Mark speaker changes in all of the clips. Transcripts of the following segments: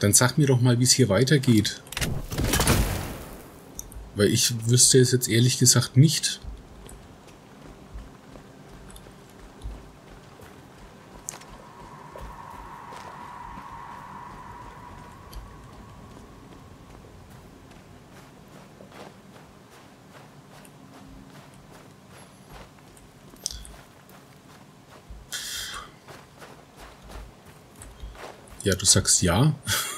Speaker 1: Dann sag mir doch mal, wie es hier weitergeht. Weil ich wüsste es jetzt ehrlich gesagt nicht. Ja, du sagst ja.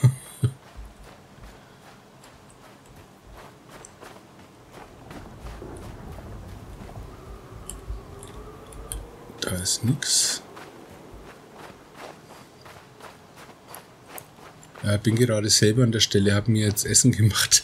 Speaker 1: Da ist nix. Ja, bin gerade selber an der Stelle, habe mir jetzt Essen gemacht.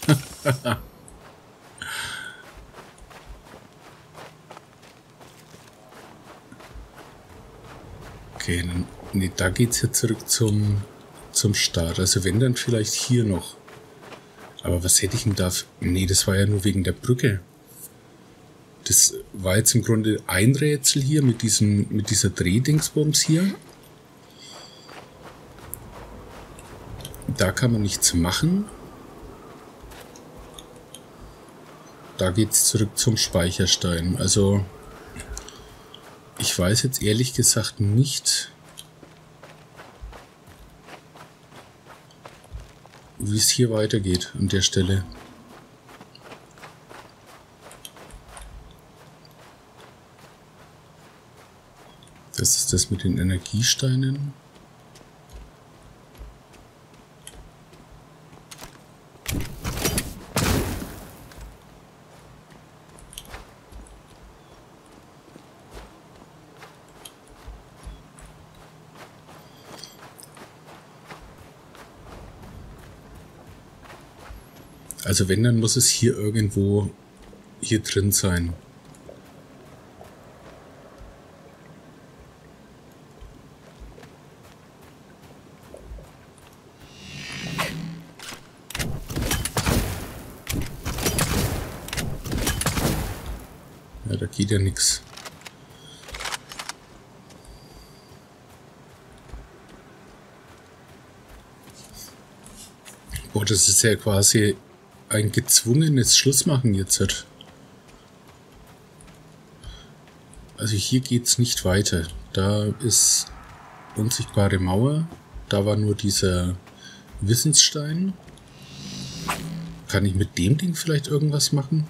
Speaker 1: Okay, dann, nee, da geht's jetzt zurück zum Start. Also wenn, dann vielleicht hier noch. Aber was hätte ich denn da? Nee, das war ja nur wegen der Brücke. Das war jetzt im Grunde ein Rätsel hier mit dieser Drehdingsbums hier. Da kann man nichts machen. Da geht's zurück zum Speicherstein. Also ich weiß jetzt ehrlich gesagt nicht, wie es hier weitergeht an der Stelle. Das ist das mit den Energiesteinen. Also wenn, dann muss es hier irgendwo hier drin sein. Ja, da geht ja nichts. Boah, das ist ja quasi ein gezwungenes Schlussmachen jetzt. Also hier geht's nicht weiter. Da ist unsichtbare Mauer. Da war nur dieser Wissensstein. Kann ich mit dem Ding vielleicht irgendwas machen?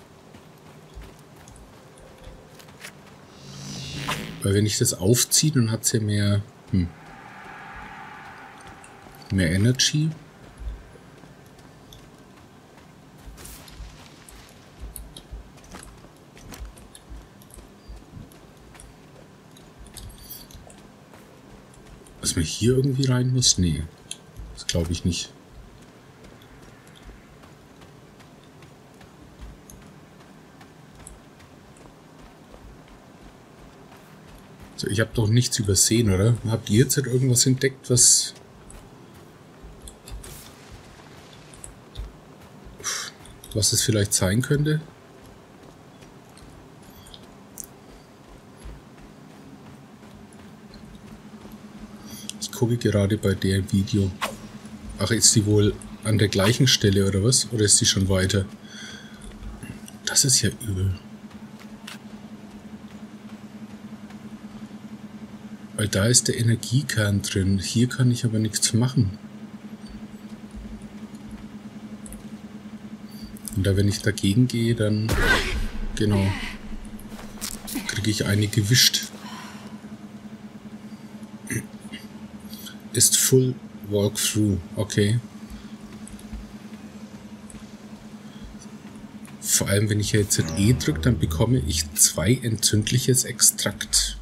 Speaker 1: Weil wenn ich das aufziehe, dann hat es ja mehr Energy. Dass man hier irgendwie rein muss? Nee, das glaube ich nicht. So, ich habe doch nichts übersehen, oder? Habt ihr jetzt halt irgendwas entdeckt, was es vielleicht sein könnte? Ich gucke gerade bei der Video. Ach, ist die wohl an der gleichen Stelle oder was? Oder ist die schon weiter? Das ist ja übel. Weil da ist der Energiekern drin. Hier kann ich aber nichts machen. Und da, wenn ich dagegen gehe, dann genau kriege ich eine gewischt. Ist Full Walkthrough, okay. Vor allem, wenn ich jetzt E drücke, dann bekomme ich 2 entzündliches Extrakt.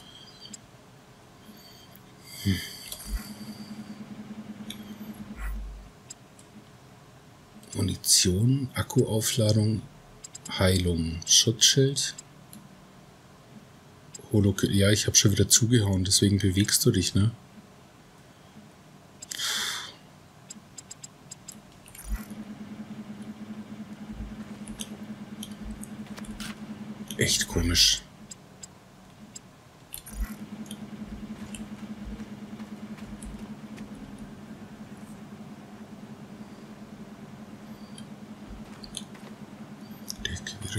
Speaker 1: Munition, Akkuaufladung, Heilung, Schutzschild. Ja, ich habe schon wieder zugehauen, deswegen bewegst du dich, ne? Echt komisch.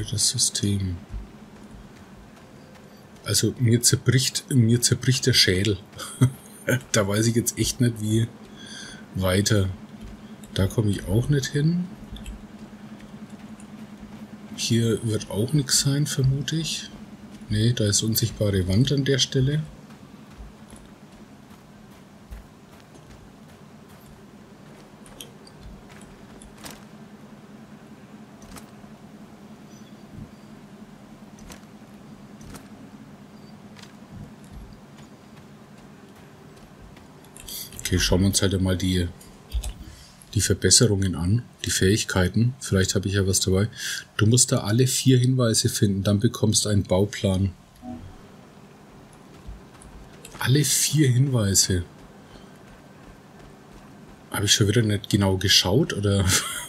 Speaker 1: das System. Also mir zerbricht der Schädel. Da weiß ich jetzt echt nicht, wie weiter. Da komme ich auch nicht hin. Hier wird auch nichts sein, vermute ich. Ne, da ist unsichtbare Wand an der Stelle. Okay, schauen wir uns halt einmal die Verbesserungen an, die Fähigkeiten. Vielleicht habe ich ja was dabei. Du musst da alle 4 Hinweise finden, dann bekommst du einen Bauplan. Alle 4 Hinweise. Habe ich schon wieder nicht genau geschaut, oder?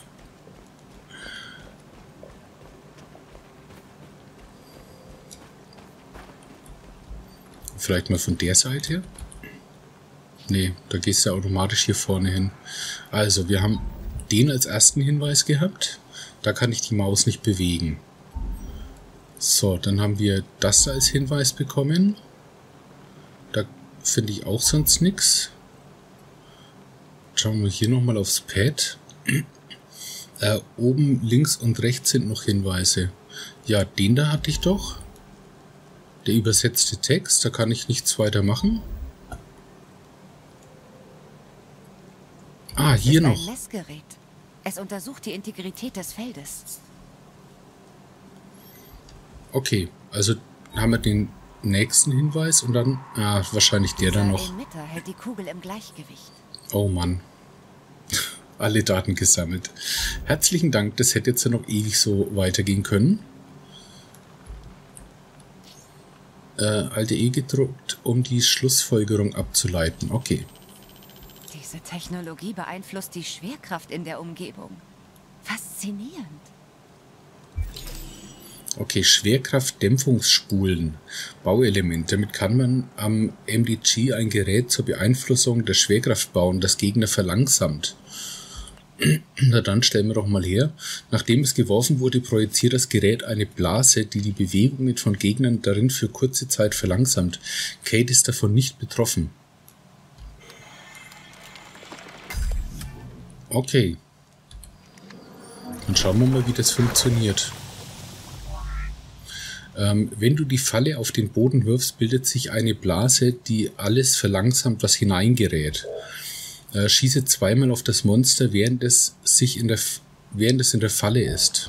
Speaker 1: Vielleicht mal von der Seite? Nee, da gehst du automatisch hier vorne hin. Also, wir haben den als ersten Hinweis gehabt. Da kann ich die Maus nicht bewegen. So, dann haben wir das als Hinweis bekommen. Da finde ich auch sonst nichts. Schauen wir hier nochmal aufs Pad. Oben links und rechts sind noch Hinweise. Ja, den da hatte ich doch. Der übersetzte Text, da kann ich nichts weiter machen. Ah, hier noch.
Speaker 2: Ein Messgerät. Es untersucht die Integrität des Feldes.
Speaker 1: Okay, also haben wir den nächsten Hinweis und dann wahrscheinlich der da noch.
Speaker 2: Der Emitter hält die Kugel im Gleichgewicht.
Speaker 1: Oh Mann. Alle Daten gesammelt. Herzlichen Dank, das hätte jetzt ja noch ewig so weitergehen können. Alt E gedruckt, um die Schlussfolgerung abzuleiten. Okay.
Speaker 2: Diese Technologie beeinflusst die Schwerkraft in der Umgebung. Faszinierend.
Speaker 1: Okay, Schwerkraftdämpfungsspulen. Bauelement. Damit kann man am MDG ein Gerät zur Beeinflussung der Schwerkraft bauen, das Gegner verlangsamt. Na dann stellen wir doch mal her. Nachdem es geworfen wurde, projiziert das Gerät eine Blase, die die Bewegungen von Gegnern darin für kurze Zeit verlangsamt. Kate ist davon nicht betroffen. Okay. Dann schauen wir mal, wie das funktioniert. Wenn du die Falle auf den Boden wirfst, bildet sich eine Blase, die alles verlangsamt, was hineingerät. Schieße zweimal auf das Monster, während es in der Falle ist.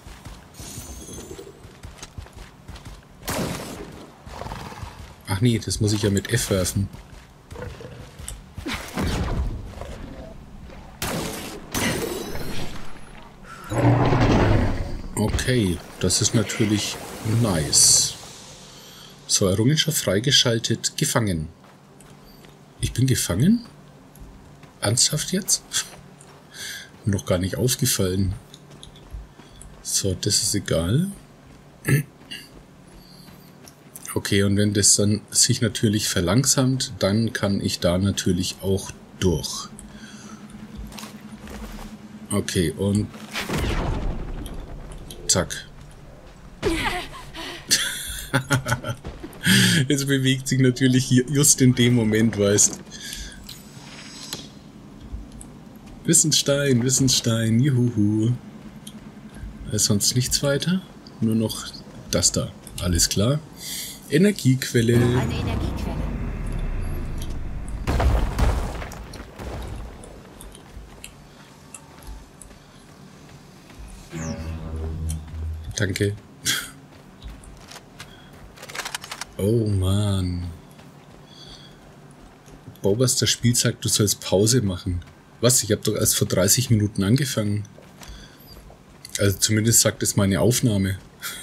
Speaker 1: Ach nee, das muss ich ja mit F werfen. Okay, das ist natürlich nice. So, Errungenschaft freigeschaltet. Gefangen. Ich bin gefangen? Ernsthaft jetzt? Mir noch gar nicht aufgefallen. So, das ist egal. Okay, und wenn das dann sich natürlich verlangsamt, dann kann ich da natürlich auch durch. Okay, und zack. Es bewegt sich natürlich hier just in dem Moment, weißt. Wissensstein, juhu. Sonst nichts weiter. Nur noch das da. Alles klar. Energiequelle.
Speaker 2: Eine Energiequelle.
Speaker 1: Danke. Oh Mann. Bobas, das Spiel sagt, du sollst Pause machen. Was? Ich habe doch erst vor 30 Minuten angefangen. Also zumindest sagt es meine Aufnahme.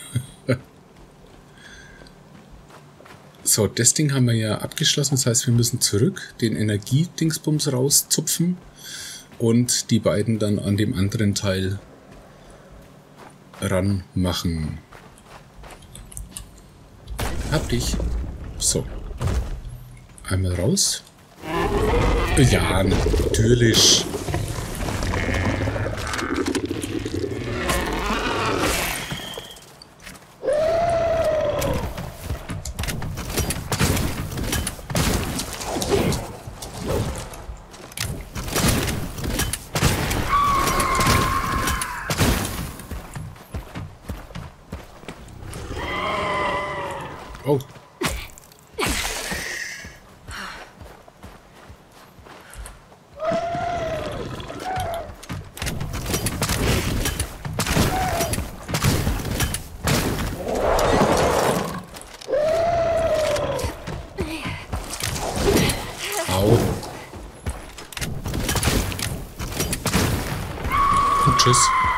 Speaker 1: So, das Ding haben wir ja abgeschlossen. Das heißt, wir müssen zurück, den Energiedingsbums rauszupfen und die beiden dann an dem anderen Teil ranmachen. Hab dich. So. Einmal raus. Ja, natürlich. Oh. Au. Und tschüss.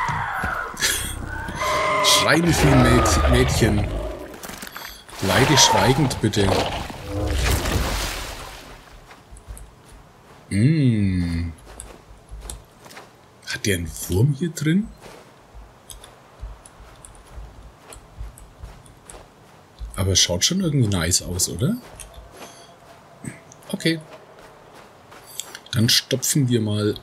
Speaker 1: Schrei nicht wie ein Mädchen. Leide schweigend, bitte. Hat der einen Wurm hier drin? Aber es schaut schon irgendwie nice aus, oder? Okay. Dann stopfen wir mal.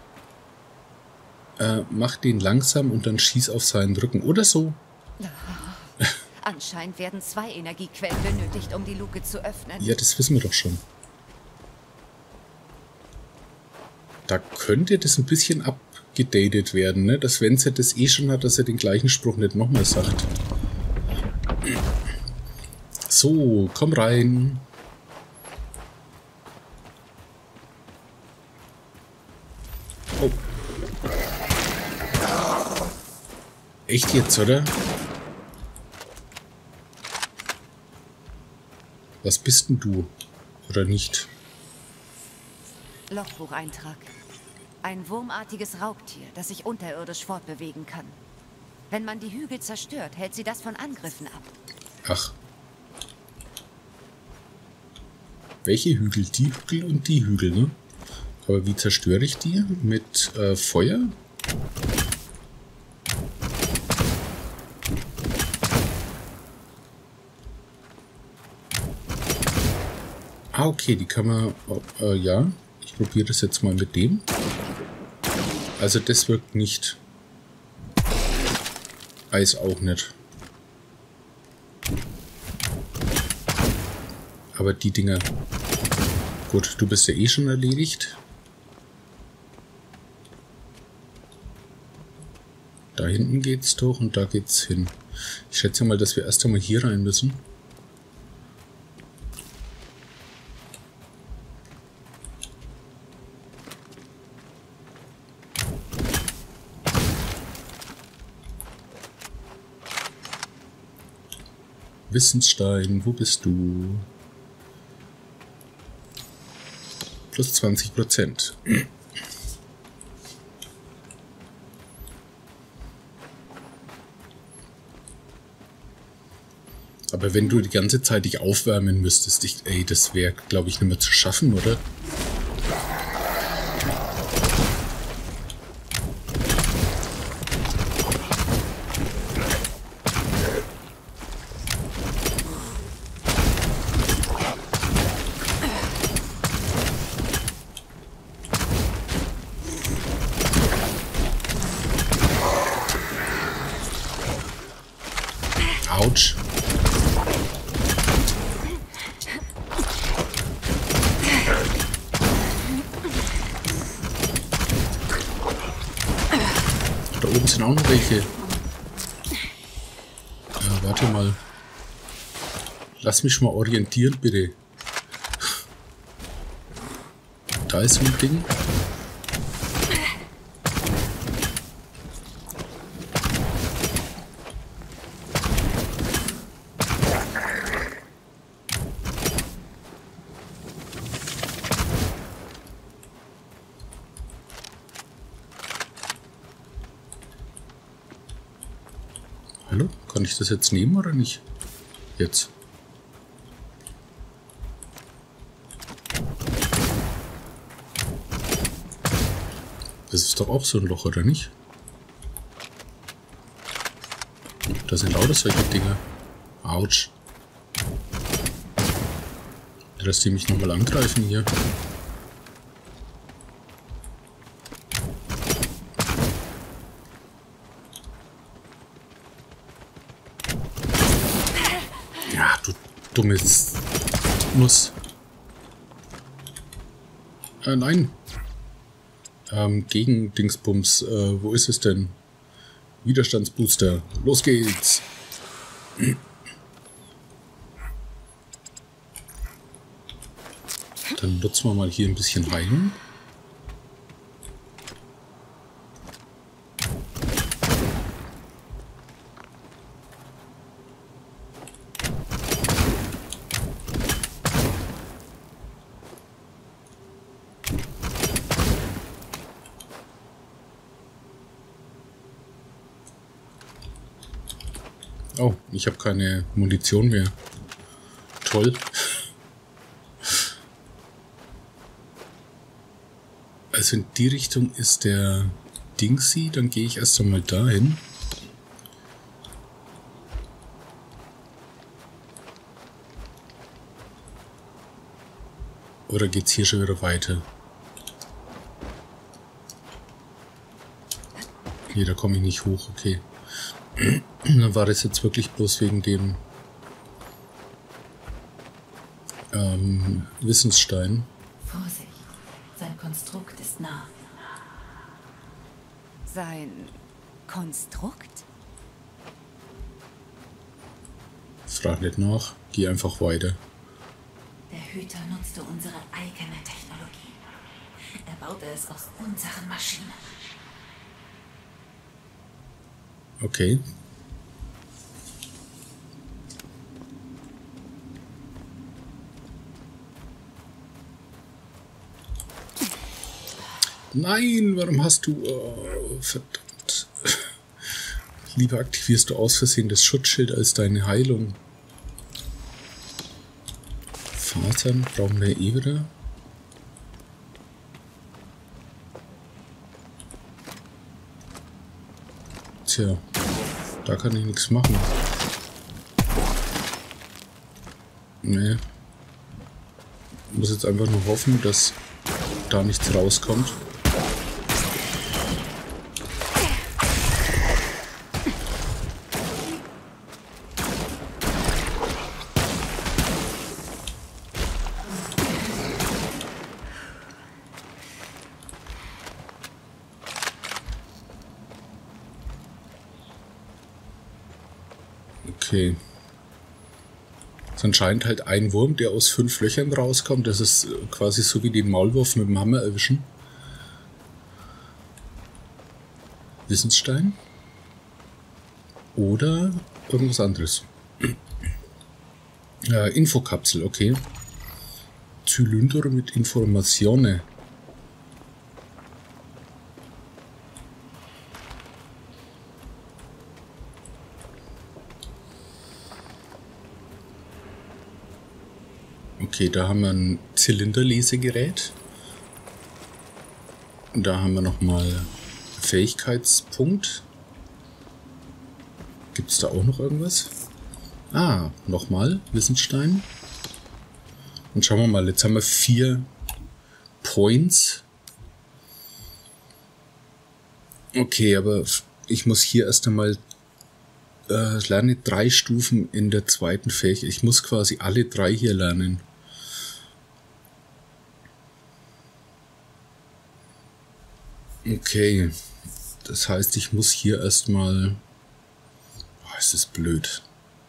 Speaker 1: Mach den langsam und dann schieß auf seinen Rücken. Oder so.
Speaker 2: Anscheinend werden 2 Energiequellen benötigt, um die Luke zu öffnen.
Speaker 1: Ja, das wissen wir doch schon. Da könnte das ein bisschen abgedatet werden, ne? Dass wenn sie das eh schon hat, dass er den gleichen Spruch nicht nochmal sagt. So, komm rein. Oh. Echt jetzt, oder? Was bist denn du? Oder nicht?
Speaker 2: Logbucheintrag. Ein wurmartiges Raubtier, das sich unterirdisch fortbewegen kann. Wenn man die Hügel zerstört, hält sie das von Angriffen ab.
Speaker 1: Ach. Welche Hügel? Die Hügel und die Hügel, ne? Aber wie zerstöre ich die? Mit Feuer? Ah, okay, die kann man... ja, ich probiere das jetzt mal mit dem. Also das wirkt nicht. Eis auch nicht. Aber die Dinger... Gut, du bist ja eh schon erledigt. Da hinten geht's doch und da geht's hin. Ich schätze mal, dass wir erst einmal hier rein müssen. Wissensstein, wo bist du? Plus 20%. Aber wenn du die ganze Zeit dich aufwärmen müsstest, ey, das wäre, glaube ich, nicht mehr zu schaffen, oder? Autsch. Da oben sind auch noch welche. Ja, warte mal. Lass mich mal orientieren, bitte. Da ist so ein Ding. Hallo? Kann ich das jetzt nehmen oder nicht? Jetzt. Das ist doch auch so ein Loch, oder nicht? Da sind lauter solche Dinger. Autsch. Lass die mich nochmal angreifen hier. Ja, du dummes Nuss. Nein. Gegen Dingsbums. Wo ist es denn? Widerstandsbooster. Los geht's. Dann nutzen wir mal hier ein bisschen Heilung. Oh, ich habe keine Munition mehr. Toll. Also in die Richtung ist der Dingsy, dann gehe ich erst einmal dahin. Oder geht's hier schon wieder weiter? Nee, da komme ich nicht hoch, okay. Dann war das jetzt wirklich bloß wegen dem Wissensstein.
Speaker 3: Vorsicht, sein Konstrukt ist nah.
Speaker 2: Sein Konstrukt?
Speaker 1: Frag nicht nach, geh einfach weiter.
Speaker 3: Der Hüter nutzte unsere eigene Technologie. Er baute es aus unseren Maschinen.
Speaker 1: Okay. Nein, warum hast du... Oh, verdammt. Lieber aktivierst du aus Versehen das Schutzschild als deine Heilung. Fasern brauchen wir eh wieder. Tja, da kann ich nichts machen. Nee. Ich muss jetzt einfach nur hoffen, dass da nichts rauskommt. Okay. Es ist anscheinend halt ein Wurm, der aus 5 Löchern rauskommt. Das ist quasi so wie den Maulwurf mit dem Hammer erwischen. Wissensstein. Oder irgendwas anderes. Infokapsel, okay. Zylinder mit Informationen. Okay, da haben wir ein Zylinderlesegerät. Da haben wir nochmal Fähigkeitspunkt. Gibt es da auch noch irgendwas? Ah, nochmal Wissensstein. Und schauen wir mal, jetzt haben wir 4 Points. Okay, aber ich muss hier erst einmal lerne 3 Stufen in der zweiten Fähigkeit. Ich muss quasi alle 3 hier lernen. Okay, das heißt, ich muss hier erstmal... Oh, ist das blöd.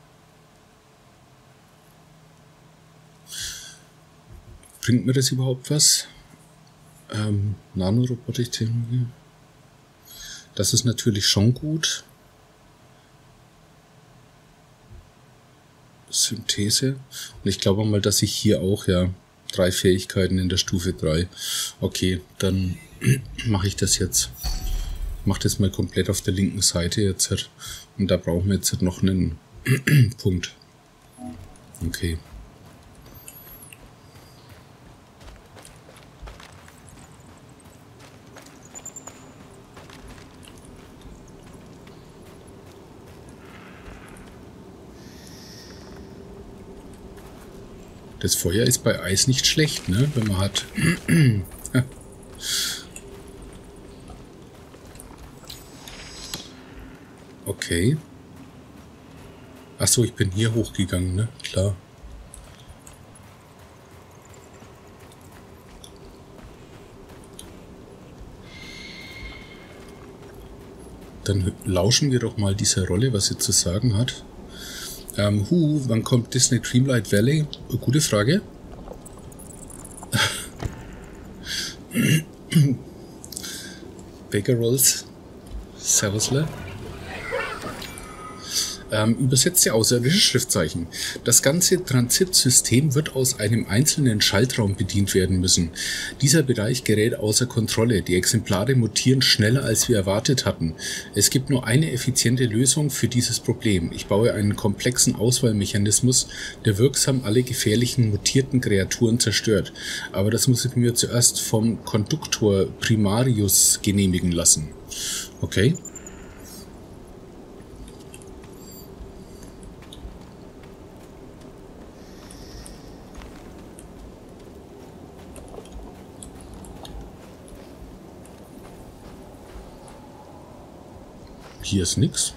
Speaker 1: Bringt mir das überhaupt was? Nanorobotik-Technologie. Das ist natürlich schon gut. Synthese. Und ich glaube mal, dass ich hier auch, ja, 3 Fähigkeiten in der Stufe 3. Okay, dann mache ich das jetzt. Ich mache das mal komplett auf der linken Seite jetzt. Und da brauchen wir jetzt noch einen Punkt. Okay. Das Feuer ist bei Eis nicht schlecht, ne? Wenn man hat. Okay. Achso, ich bin hier hochgegangen, ne? Klar. Dann lauschen wir doch mal dieser Rolle, was sie zu sagen hat. Wann kommt Disney Dreamlight Valley? Gute Frage. Baker Rolls. Servusle. Übersetzte außerirdische Schriftzeichen. Das ganze Transitsystem wird aus einem einzelnen Schaltraum bedient werden müssen. Dieser Bereich gerät außer Kontrolle. Die Exemplare mutieren schneller, als wir erwartet hatten. Es gibt nur eine effiziente Lösung für dieses Problem. Ich baue einen komplexen Auswahlmechanismus, der wirksam alle gefährlichen mutierten Kreaturen zerstört. Aber das muss ich mir zuerst vom Konduktor Primarius genehmigen lassen. Okay. Hier ist nix.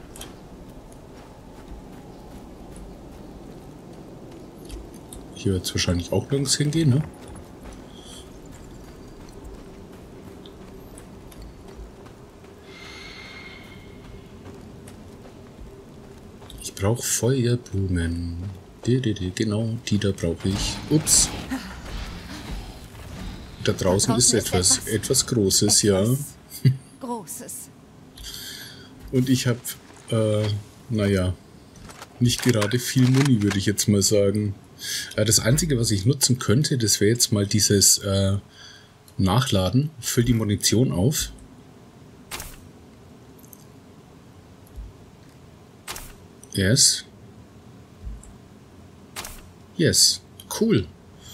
Speaker 1: Hier wird es wahrscheinlich auch nirgends hingehen, ne? Ich brauche Feuerblumen. Genau, die da brauche ich. Ups. Da draußen ist etwas Großes, ja.
Speaker 2: Großes.
Speaker 1: Und ich habe, naja, nicht gerade viel Muni, würde ich jetzt mal sagen. Das Einzige, was ich nutzen könnte, das wäre jetzt mal dieses Nachladen. Füll die Munition auf. Yes. Yes. Cool.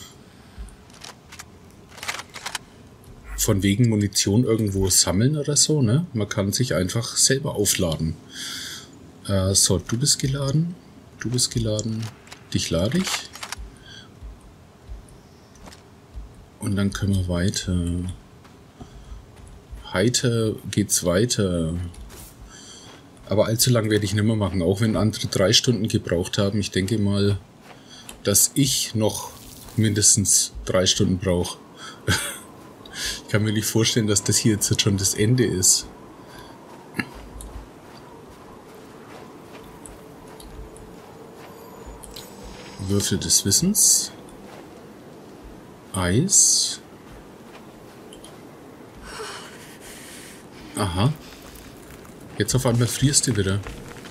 Speaker 1: Von wegen Munition irgendwo sammeln oder so, ne? Man kann sich einfach selber aufladen. So, du bist geladen. Du bist geladen. Dich lade ich. Und dann können wir weiter. Heiter geht's weiter. Aber allzu lang werde ich nicht mehr machen, auch wenn andere 3 Stunden gebraucht haben. Ich denke mal, dass ich noch mindestens 3 Stunden brauche. Ich kann mir nicht vorstellen, dass das hier jetzt schon das Ende ist. Würfel des Wissens. Eis. Aha. Jetzt auf einmal frierst du wieder.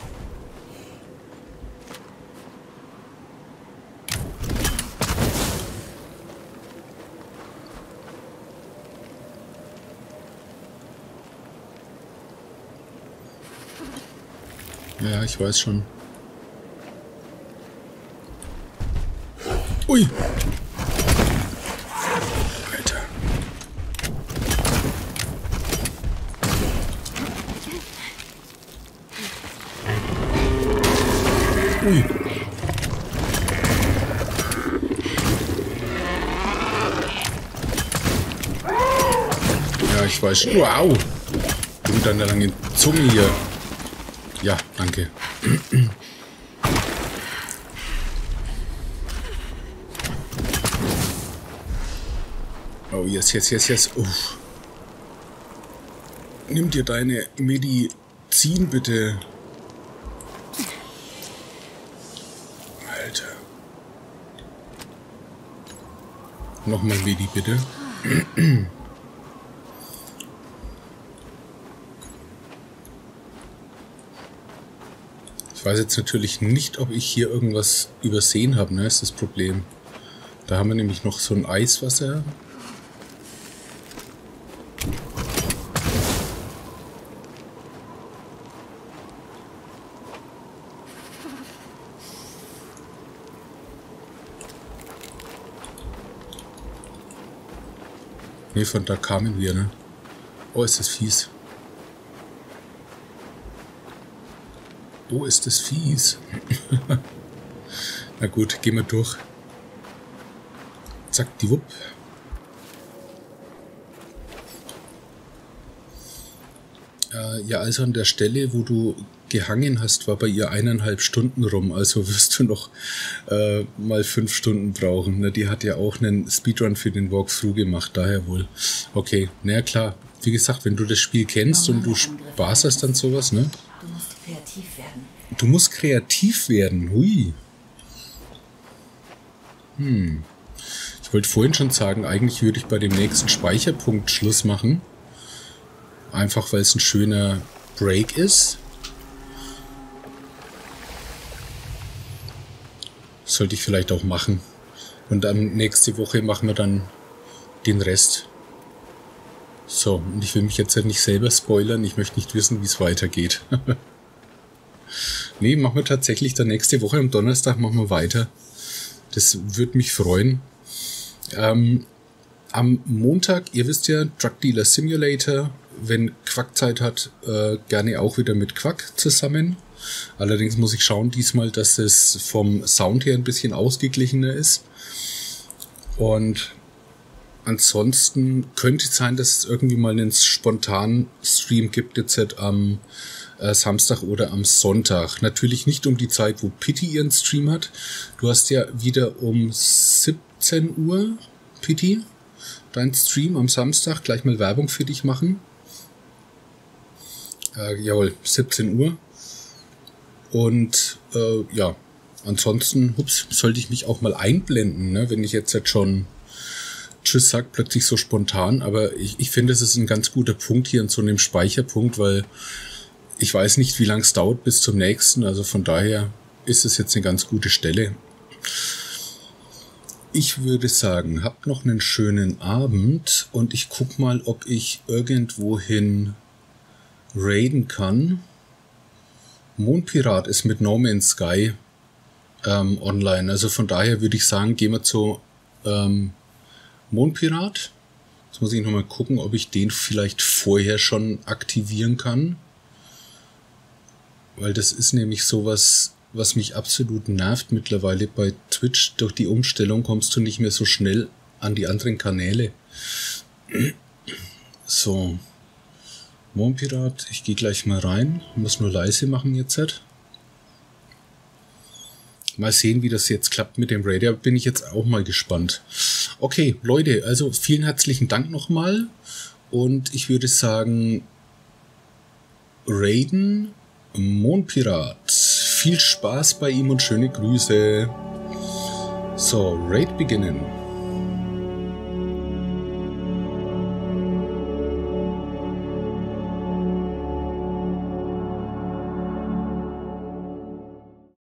Speaker 1: Ja, ich weiß schon. Ui! Alter. Ui! Ja, ich weiß schon. Wow! Und dann eine lange Zunge hier. Ja, danke. Oh, yes. Uff. Nimm dir deine Medizin, bitte. Alter. Nochmal Medi, bitte. Ich weiß jetzt natürlich nicht, ob ich hier irgendwas übersehen habe, ne, ist das Problem. Da haben wir nämlich noch so ein Eiswasser. Ne, von da kamen wir, ne? Oh, ist das fies. Oh, ist das fies. Na gut, gehen wir durch. Zack, die Wupp. Ja, also an der Stelle, wo du gehangen hast, war bei ihr 1,5 Stunden rum. Also wirst du noch mal 5 Stunden brauchen. Na, die hat ja auch einen Speedrun für den Walkthrough gemacht, daher wohl. Okay, naja klar. Wie gesagt, wenn du das Spiel kennst und du Spaß hast an sowas, ne?
Speaker 3: Du musst kreativ werden.
Speaker 1: Du musst kreativ werden, hui. Ich wollte vorhin schon sagen, eigentlich würde ich bei dem nächsten Speicherpunkt Schluss machen. Einfach weil es ein schöner Break ist. Sollte ich vielleicht auch machen. Und dann nächste Woche machen wir dann den Rest. So, und ich will mich jetzt halt nicht selber spoilern. Ich möchte nicht wissen, wie es weitergeht. Nee, machen wir tatsächlich dann nächste Woche am Donnerstag machen wir weiter. Das würde mich freuen. Am Montag, ihr wisst ja, Drug Dealer Simulator. Wenn Quack Zeit hat, gerne auch wieder mit Quack zusammen. Allerdings muss ich schauen diesmal, dass es vom Sound her ein bisschen ausgeglichener ist. Und ansonsten könnte es sein, dass es irgendwie mal einen spontanen Stream gibt, jetzt am Samstag oder am Sonntag. Natürlich nicht um die Zeit, wo Pitti ihren Stream hat. Du hast ja wieder um 17 Uhr, Pitti, dein Stream am Samstag. Gleich mal Werbung für dich machen. Jawohl, 17 Uhr. Und ja, ansonsten sollte ich mich auch mal einblenden, ne? Wenn ich jetzt schon Tschüss sag, plötzlich so spontan. Aber ich finde, es ist ein ganz guter Punkt hier in so einem Speicherpunkt, weil ich weiß nicht, wie lange es dauert bis zum nächsten. Also von daher ist es jetzt eine ganz gute Stelle. Ich würde sagen, habt noch einen schönen Abend und ich guck mal, ob ich irgendwohin raiden kann. Mondpirat ist mit No Man's Sky online. Also von daher würde ich sagen, gehen wir zu Mondpirat. Jetzt muss ich nochmal gucken, ob ich den vielleicht vorher schon aktivieren kann. Weil das ist nämlich sowas, was mich absolut nervt mittlerweile bei Twitch. Durch die Umstellung kommst du nicht mehr so schnell an die anderen Kanäle. So. Mondpirat, ich gehe gleich mal rein. Muss nur leise machen jetzt. Mal sehen, wie das jetzt klappt mit dem Raider. Bin ich jetzt auch mal gespannt. Okay, Leute, also vielen herzlichen Dank nochmal. Und ich würde sagen, Raiden Mondpirat. Viel Spaß bei ihm und schöne Grüße. So, Raid beginnen.